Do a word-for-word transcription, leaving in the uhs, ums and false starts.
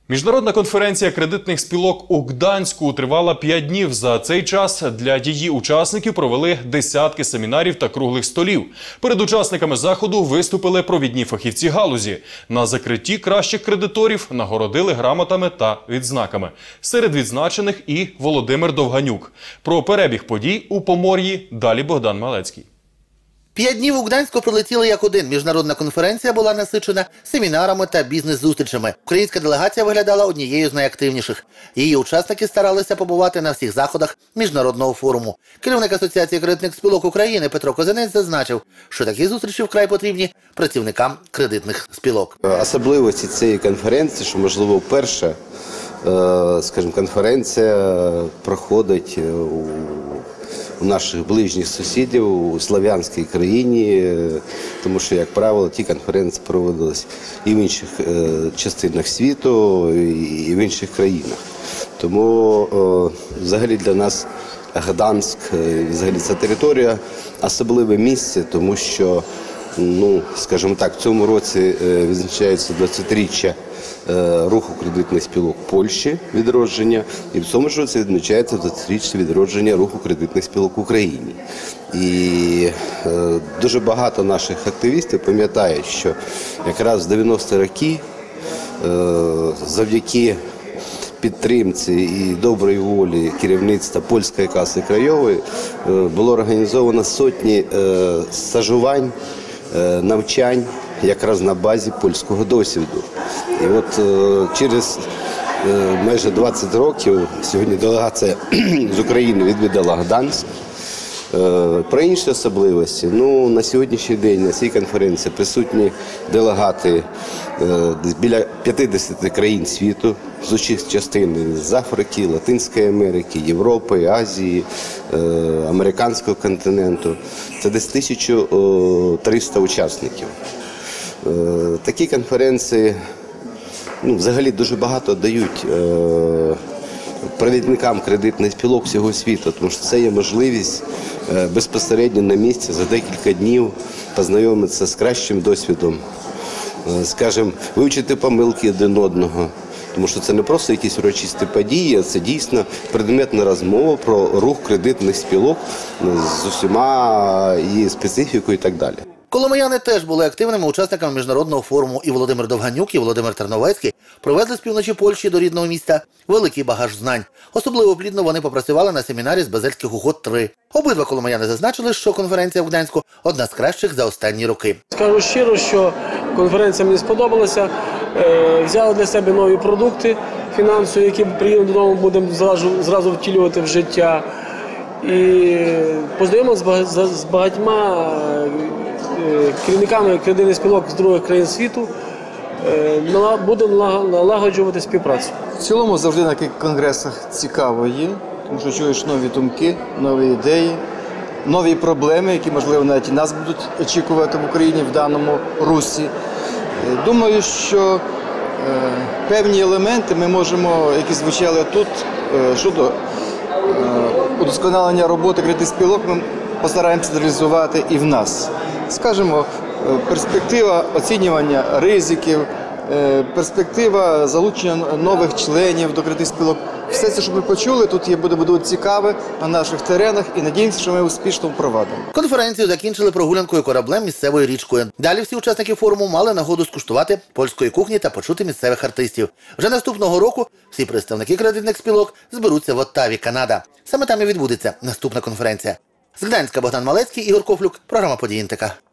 Міжнародна конференція кредитних спілок у Гданську тривала п'ять днів. За цей час для її учасників провели десятки семінарів та круглих столів. Перед учасниками заходу виступили провідні фахівці галузі. На закритті кращих кредиторів нагородили грамотами та відзнаками. Серед відзначених і Володимир Довганюк. Про перебіг подій у Помор'ї далі Богдан Малецький. П'ять днів у Гданську пролетіли як один. Міжнародна конференція була насичена семінарами та бізнес-зустрічами. Українська делегація виглядала однією з найактивніших. Її учасники старалися побувати на всіх заходах міжнародного форуму. Керівник Асоціації кредитних спілок України Петро Козинець зазначив, що такі зустрічі вкрай потрібні працівникам кредитних спілок. Особливості цієї конференції, що, можливо, перша, скажімо, конференція проходить у у наших ближніх сусідів, у слав'янській країні, тому що, як правило, ті конференції проводились і в інших е, частинах світу, і в інших країнах. Тому е, взагалі для нас Гданськ, взагалі ця територія особливе місце, тому що, ну, скажімо так, в цьому році відзначається двадцятиріччя руху кредитних спілок Польщі, відродження, і в цьому ж році відзначається двадцятиріччя відродження руху кредитних спілок в Україні. І е, дуже багато наших активістів пам'ятають, що якраз в дев'яності роки е, завдяки підтримці і доброї волі керівництва польської каси краєвої е, було організовано сотні е, стажувань, е, навчань якраз на базі польського досвіду. І от е, через е, майже двадцять років сьогодні делегація з України відвідала Гданськ. Е, про інші особливості. Ну, на сьогоднішній день на цій конференції присутні делегати е, біля п'ятдесят країн світу, з усіх частин з Африки, Латинської Америки, Європи, Азії, е, американського континенту. Це десь тисяча триста учасників. Е, такі конференції, ну, взагалі дуже багато дають е, провідникам кредитних спілок всього світу, тому що це є можливість е, безпосередньо на місці за декілька днів познайомитися з кращим досвідом, е, скажімо, вивчити помилки один одного. Тому що це не просто якісь урочисті події, а це дійсно предметна розмова про рух кредитних спілок з усіма її специфікою і так далі. Коломияни теж були активними учасниками міжнародного форуму. І Володимир Довганюк, і Володимир Терновецький привезли з півночі Польщі до рідного міста великий багаж знань. Особливо плідно вони попрацювали на семінарі з Базельських угод три. Обидва коломияни зазначили, що конференція в Гданську – одна з кращих за останні роки. Скажу щиро, що конференція мені сподобалася. Взяли для себе нові продукти фінансові, які приїдемо додому, будемо зразу, зразу втілювати в життя. І познайомилися з багатьма керівниками кредитних спілок з других країн світу, будемо налагоджувати співпрацю. В цілому завжди на таких конгресах цікаво є, тому що чуєш нові думки, нові ідеї, нові проблеми, які, можливо, навіть і нас будуть очікувати в Україні в даному русі. Думаю, що е, певні елементи ми можемо, які звучали тут, е, щодо е, удосконалення роботи кредитних спілок, ми постараємося реалізувати і в нас. Скажімо, перспектива оцінювання ризиків, перспектива залучення нових членів до кредитних спілок. Все це, що ми почули, тут є, буде, буде цікаве на наших теренах і надіємося, що ми успішно впровадимо. Конференцію закінчили прогулянкою кораблем місцевою річкою. Далі всі учасники форуму мали нагоду скуштувати польської кухні та почути місцевих артистів. Вже наступного року всі представники кредитних спілок зберуться в Оттаві, Канада. Саме там і відбудеться наступна конференція. З Гданська Богдан Малецький, Ігор Кофлюк, програма «Події ен те ка».